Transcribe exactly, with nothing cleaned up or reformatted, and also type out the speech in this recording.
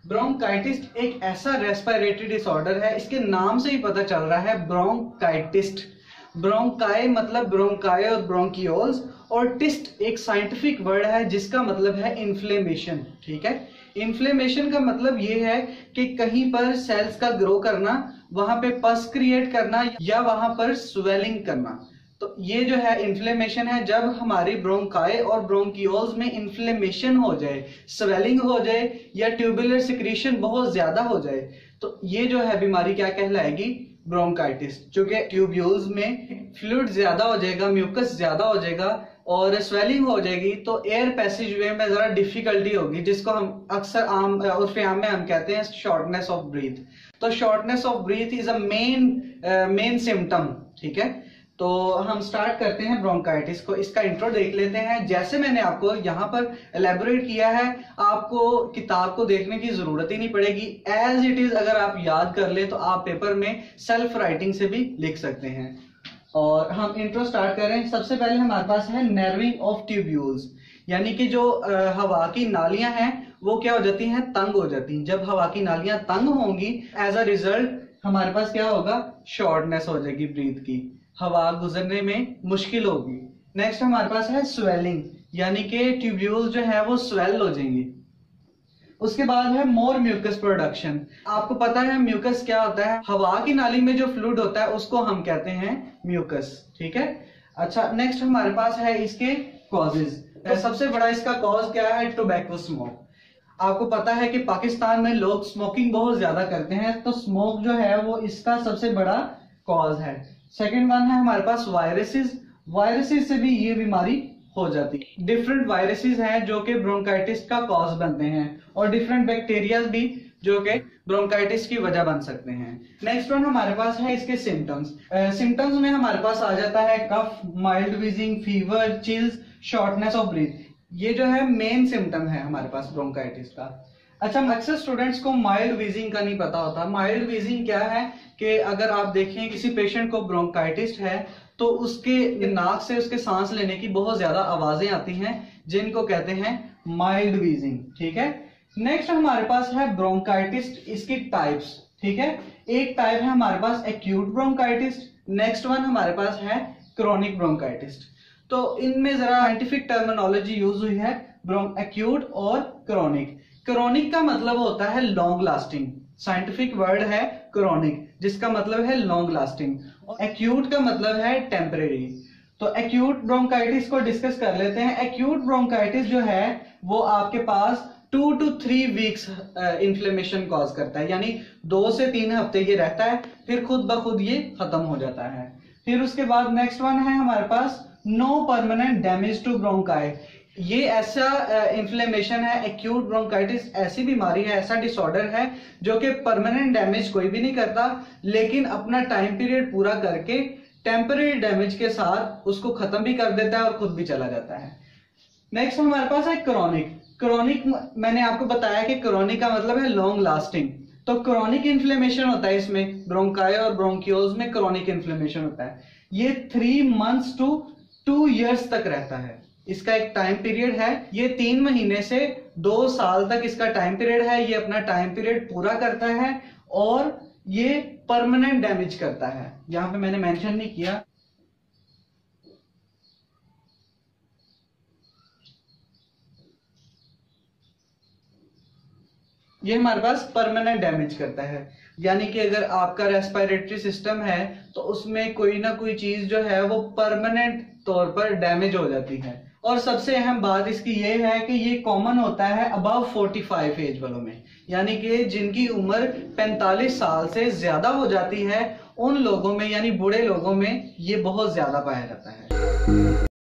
Bronchitis एक ऐसा respiratory disorder है, इसके नाम से ही पता चल रहा है ब्रोंकाइटिस्ट। ब्रोंकाई मतलब ब्रोंकाई और ब्रोंकियोल्स, और टिस्ट एक साइंटिफिक वर्ड है जिसका मतलब है इन्फ्लेमेशन। ठीक है, इन्फ्लेमेशन का मतलब ये है कि कहीं पर सेल्स का ग्रो करना, वहां पे पस क्रिएट करना या वहां पर स्वेलिंग करना। तो ये जो है इन्फ्लेमेशन है, जब हमारी ब्रोंकाई और ब्रोंकियोल्स में इन्फ्लेमेशन हो जाए, स्वेलिंग हो जाए या ट्यूबुलर सिक्रीशन बहुत ज्यादा हो जाए, तो ये जो है बीमारी क्या कहलाएगी? ब्रोंकाइटिस। जो कि ट्यूब्यूल्स में फ्लूइड ज्यादा हो जाएगा, म्यूकस ज्यादा हो जाएगा और स्वेलिंग हो जाएगी, तो एयर पैसेज वे में जरा डिफिकल्टी होगी, जिसको हम अक्सर आम उर्फ आम में हम कहते हैं शॉर्टनेस ऑफ ब्रीथ। तो shortness of breath is a main main symptom. ठीक है, तो हम स्टार्ट करते हैं ब्रोंकाइटिस को। इसका इंट्रो देख लेते हैं। जैसे मैंने आपको यहाँ पर एलेबोरेट किया है, आपको किताब को देखने की जरूरत ही नहीं पड़ेगी, एज इट इज अगर आप याद कर ले तो आप पेपर में सेल्फ राइटिंग से भी लिख सकते हैं। और हम इंट्रो स्टार्ट करें। सबसे पहले हमारे पास है नर्विंग ऑफ ट्यूब्यूल्स, यानी कि जो हवा की नालियां हैं वो क्या हो जाती हैं? तंग हो जाती हैं। जब हवा की नालियां तंग होंगी, एज अ रिजल्ट हमारे पास क्या होगा? शॉर्टनेस हो जाएगी ब्रीथ की, हवा गुजरने में मुश्किल होगी। नेक्स्ट हमारे पास है स्वेलिंग, यानी कि ट्यूब्यूल्स जो है वो स्वेल हो जाएंगे। उसके बाद है मोर म्यूकस प्रोडक्शन। आपको पता है म्यूकस क्या होता है? हवा की नाली में जो फ्लूइड होता है उसको हम कहते हैं म्यूकस। ठीक है, अच्छा नेक्स्ट हमारे पास है इसके कॉजेज। सबसे बड़ा इसका कॉज क्या है? Tobacco smoke. आपको पता है कि पाकिस्तान में लोग स्मोकिंग बहुत ज्यादा करते हैं, तो स्मोक जो है वो इसका सबसे बड़ा कॉज है। सेकेंड वन है हमारे पास वायरसेस। वायरसेस से भी ये बीमारी हो जाती है। डिफरेंट वायरसेस हैं जो कि ब्रोंकाइटिस का कॉज बनते हैं, और डिफरेंट बैक्टीरिया भी जो कि ब्रोंकाइटिस की वजह बन सकते हैं। नेक्स्ट वन हमारे पास है इसके सिम्टम्स। सिम्टम्स में हमारे पास आ जाता है cough, mild wheezing, fever, chills, shortness of breath. ये जो है मेन सिम्टम है हमारे पास ब्रोंकाइटिस का। अच्छा, अक्सर स्टूडेंट्स को माइल्ड वीजिंग का नहीं पता होता। माइल्ड वीजिंग क्या है कि अगर आप देखें किसी पेशेंट को ब्रोंकाइटिस है तो उसके नाक से उसके सांस लेने की बहुत ज्यादा आवाजें आती हैं, जिनको कहते हैं माइल्ड वीजिंग। ठीक है, नेक्स्ट हमारे पास है ब्रोंकाइटिस, इसकी टाइप्स। ठीक है, एक टाइप है हमारे पास एक्यूट ब्रोंकाइटिस, नेक्स्ट वन हमारे पास है क्रोनिक ब्रोंकाइटिस। तो इनमें जरा साइंटिफिक टर्मिनोलॉजी यूज हुई है, एक्यूट और क्रोनिक। क्रोनिक का मतलब होता है लॉन्ग लास्टिंग, साइंटिफिक वर्ड है क्रोनिक, जिसका मतलब है लॉन्ग लास्टिंग। एक्यूट का मतलब है टेम्परेरी। तो एक्यूट ब्रोंकाइटिस को डिस्कस कर लेते हैं। एक्यूट ब्रोंकाइटिस जो है वो आपके पास two to three weeks inflammation cause करता है, यानी दो से तीन हफ्ते ये रहता है, फिर खुद ब खुद ये खत्म हो जाता है। फिर उसके बाद नेक्स्ट वन है हमारे पास no permanent damage to bronchi. ये ऐसा इन्फ्लेमेशन uh, है, एक्यूट ब्रोंकाइटिस ऐसी बीमारी है, ऐसा डिसऑर्डर है जो कि परमानेंट डैमेज कोई भी नहीं करता, लेकिन अपना टाइम पीरियड पूरा करके टेम्पररी डैमेज के साथ उसको खत्म भी कर देता है और खुद भी चला जाता है। नेक्स्ट हमारे पास है क्रोनिक। क्रोनिक मैंने आपको बताया कि क्रोनिक का मतलब है लॉन्ग लास्टिंग। तो क्रोनिक इन्फ्लेमेशन होता है इसमें, ब्रोंकाई और ब्रोंकियोल्स में क्रोनिक इन्फ्लेमेशन होता है। ये three months to two years तक रहता है, इसका एक टाइम पीरियड है। ये तीन महीने से दो साल तक इसका टाइम पीरियड है। ये अपना टाइम पीरियड पूरा करता है और ये परमानेंट डैमेज करता है। यहां पे मैंने मेंशन नहीं किया। ये हमारे पास परमानेंट डैमेज करता है, यानी कि अगर आपका रेस्पिरेटरी सिस्टम है तो उसमें कोई ना कोई चीज जो है वो परमानेंट तौर पर डैमेज हो जाती है। और सबसे अहम बात इसकी ये है कि ये कॉमन होता है अबव पैंतालीस एज वालों में, यानी कि जिनकी उम्र पैंतालीस साल से ज्यादा हो जाती है, उन लोगों में यानी बूढ़े लोगों में ये बहुत ज्यादा पाया जाता है।